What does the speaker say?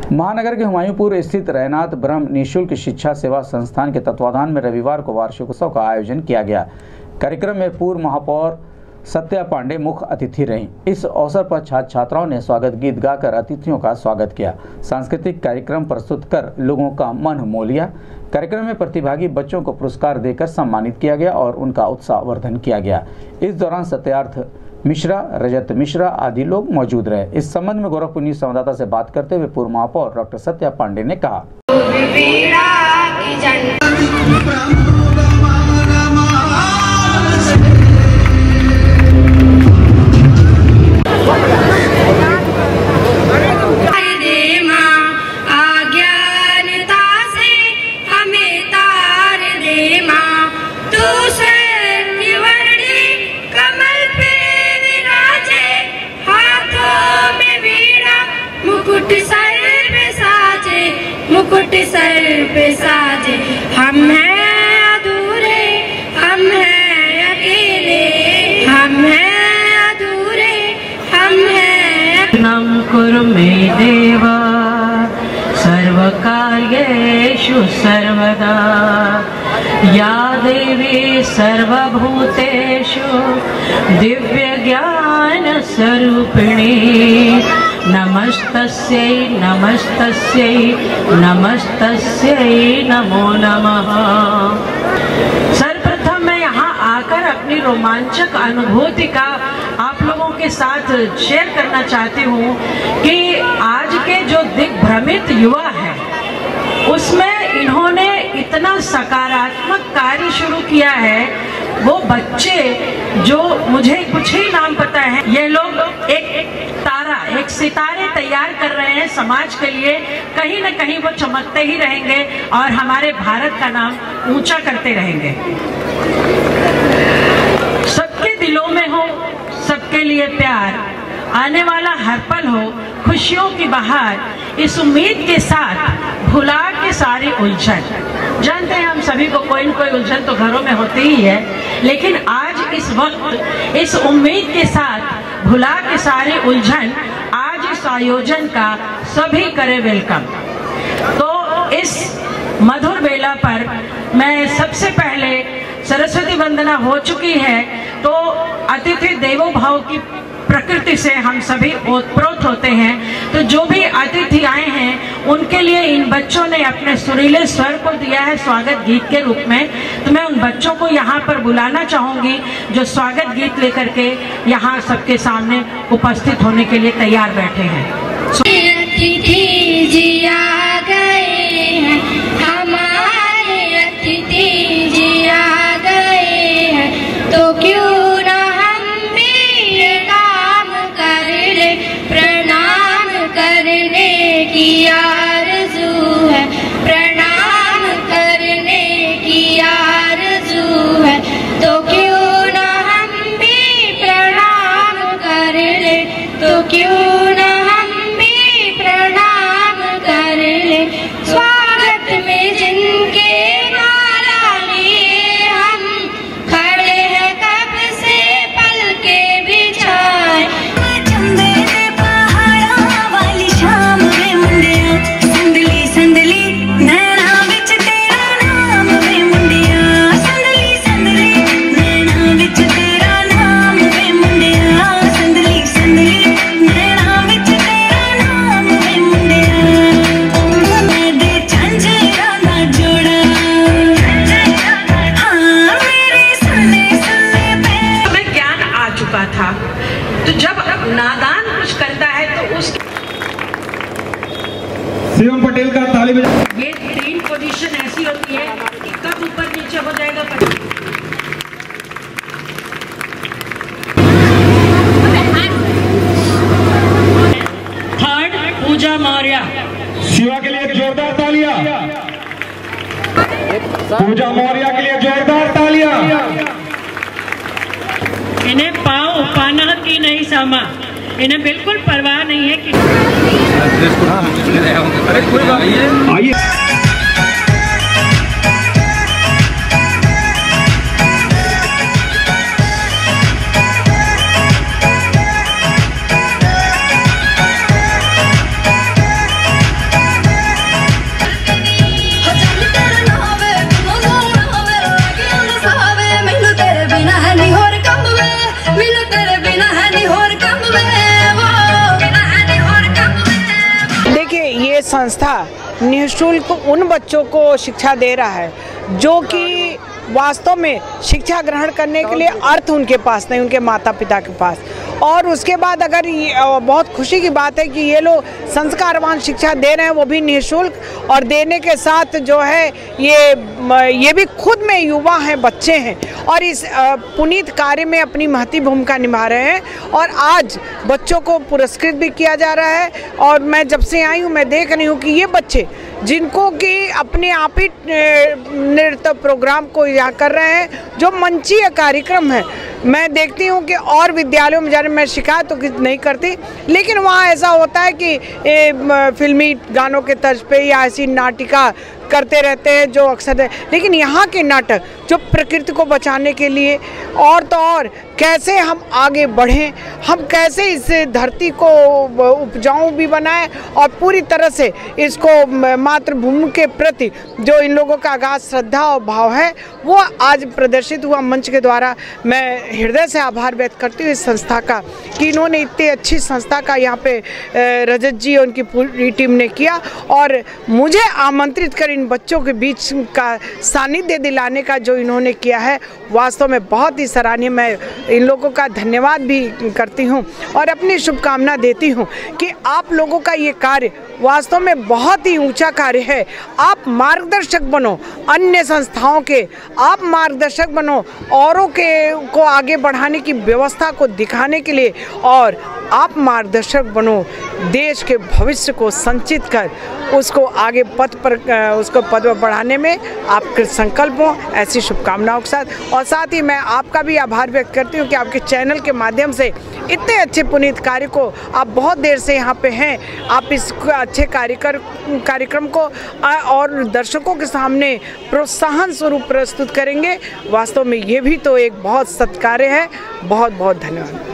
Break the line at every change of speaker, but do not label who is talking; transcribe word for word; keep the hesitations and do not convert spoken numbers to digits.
महानगर के हुमायूंपुर स्थित रैनाथ ब्रह्म निःशुल्क शिक्षा सेवा संस्थान के तत्वाधान में रविवार को वार्षिकोत्सव का आयोजन किया गया। कार्यक्रम में पूर्व महापौर सत्या पांडे मुख्य अतिथि रहीं। इस अवसर पर छात्र छात्राओं ने स्वागत गीत गाकर अतिथियों का स्वागत किया। सांस्कृतिक कार्यक्रम प्रस्तुत कर लोगों का मन मोह लिया। कार्यक्रम में प्रतिभागी बच्चों को पुरस्कार देकर सम्मानित किया गया और उनका उत्साहवर्धन किया गया। इस दौरान सत्यार्थ मिश्रा, रजत मिश्रा आदि लोग मौजूद रहे। इस संबंध में गोरखपुर न्यूज संवाददाता से बात करते हुए पूर्व महापौर डॉक्टर सत्या पांडे ने कहा,
मुकुट सर पे साजे, हम हैं अधूरे, हम हैं अकेले, हम हैं अधूरे, हम हैं।
नम कुरु मे देवा सर्वकार्येषु सर्वदा, या देवी सर्वभूतेषु दिव्य ज्ञान स्वरूपिणी, नमस्तस्यै नमस्तस्यै नमस्तस्यै नमो नमः। सर्वप्रथम मैं यहाँ आकर अपनी रोमांचक अनुभूति का आप लोगों के साथ शेयर करना चाहती हूँ कि आज के जो दिग्भ्रमित युवा है उसमें इन्होंने इतना सकारात्मक कार्य शुरू किया है। वो बच्चे जो मुझे कुछ ही नाम पता है, ये लोग एक, एक तारा एक सितारे तैयार कर रहे हैं समाज के लिए। कहीं न कहीं वो चमकते ही रहेंगे और हमारे भारत का नाम ऊंचा करते रहेंगे। सबके दिलों में हो सबके लिए प्यार, आने वाला हर पल हो खुशियों की बहार, इस उम्मीद के साथ भुला के सारी उलझन। जानते हैं हम सभी को कोई न कोई उलझन तो घरों में होती ही है, लेकिन आज इस वक्त इस उम्मीद के साथ भुला के सारी उलझन, आज इस आयोजन का सभी करे वेलकम। तो इस मधुर बेला पर मैं सबसे पहले सरस्वती वंदना हो चुकी है, तो अतिथि देवो भव की प्रकृति से हम सभी ओतप्रोत होते हैं। तो जो भी अतिथि आए हैं उनके लिए इन बच्चों ने अपने सुरीले स्वर को दिया है स्वागत गीत के रूप में। तो मैं उन बच्चों को यहाँ पर बुलाना चाहूंगी जो स्वागत गीत लेकर के यहाँ सबके सामने उपस्थित होने के लिए तैयार बैठे हैं।
अतिथि जी आ गए हैं, हमारे अतिथि जी आ गए हैं, तो क्यों की आरज़ू है, प्रणाम करने की आरज़ू है, तो क्यों ना हम भी प्रणाम कर ले, तो क्यों ना हम भी प्रणाम कर ले। स्वागत में जिनके माला लिए हम खड़े हैं कब से पल के बिछाए,
शिवम पटेल का ताली बजा।
ये तीन पोजीशन ऐसी होती है कि कब ऊपर नीचे हो जाएगा पता। थर्ड पूजा मौर्य।
शिवा के लिए जोरदार तालियां। पूजा मौर्य के लिए जोरदार तालियां।
इन्हें पाओ पाना की नहीं सामा, इन्हें बिल्कुल परवाह नहीं है कि
आइए
संस्था निःशुल्क उन बच्चों को शिक्षा दे रहा है जो कि वास्तव में शिक्षा ग्रहण करने के लिए अर्थ उनके पास नहीं, उनके माता पिता के पास। और उसके बाद अगर बहुत खुशी की बात है कि ये लोग संस्कारवान शिक्षा दे रहे हैं, वो भी निःशुल्क, और देने के साथ जो है ये ये भी खुद में युवा हैं, बच्चे हैं, और इस पुनीत कार्य में अपनी महती भूमिका निभा रहे हैं। और आज बच्चों को पुरस्कृत भी किया जा रहा है। और मैं जब से आई हूँ मैं देख रही हूँ कि ये बच्चे जिनको कि अपने आप ही नृत्य प्रोग्राम को यहाँ कर रहे हैं, जो मंचीय कार्यक्रम है, मैं देखती हूँ कि और विद्यालयों में जाने मैं शिकायत तो नहीं करती, लेकिन वहाँ ऐसा होता है कि ए, फिल्मी गानों के तर्ज पे या ऐसी नाटिका करते रहते हैं जो अक्सर है। लेकिन यहाँ के नाटक जो प्रकृति को बचाने के लिए और तो और कैसे हम आगे बढ़ें, हम कैसे इस धरती को उपजाऊ भी बनाएं और पूरी तरह से इसको मातृभूमि के प्रति जो इन लोगों का अगाध श्रद्धा और भाव है वो आज प्रदर्शित हुआ मंच के द्वारा। मैं हृदय से आभार व्यक्त करती हूँ इस संस्था का कि इन्होंने इतनी अच्छी संस्था का यहाँ पे रजत जी और उनकी पूरी टीम ने किया, और मुझे आमंत्रित कर इन बच्चों के बीच का सानिध्य दिलाने का जो इन्होंने किया है वास्तव में बहुत ही सराहनीय। मैं इन लोगों का धन्यवाद भी करती हूँ और अपनी शुभकामना देती हूँ कि आप लोगों का ये कार्य वास्तव में बहुत ही ऊंचा कार्य है। आप मार्गदर्शक बनो अन्य संस्थाओं के, आप मार्गदर्शक बनो औरों के को आगे बढ़ाने की व्यवस्था को दिखाने के लिए, और आप मार्गदर्शक बनो देश के भविष्य को संचित कर उसको आगे पथ पर उसको पद पर बढ़ाने में आपके संकल्प हो। ऐसी शुभकामनाओं के साथ और साथ ही मैं आपका भी आभार व्यक्त करती हूँ कि आपके चैनल के माध्यम से इतने अच्छे पुनीत कार्य को आप बहुत देर से यहाँ पे हैं, आप इस अच्छे कार्यकर कार्यक्रम को और दर्शकों के सामने प्रोत्साहन स्वरूप प्रस्तुत करेंगे। वास्तव में ये भी तो एक बहुत सत्कार्य है। बहुत बहुत धन्यवाद।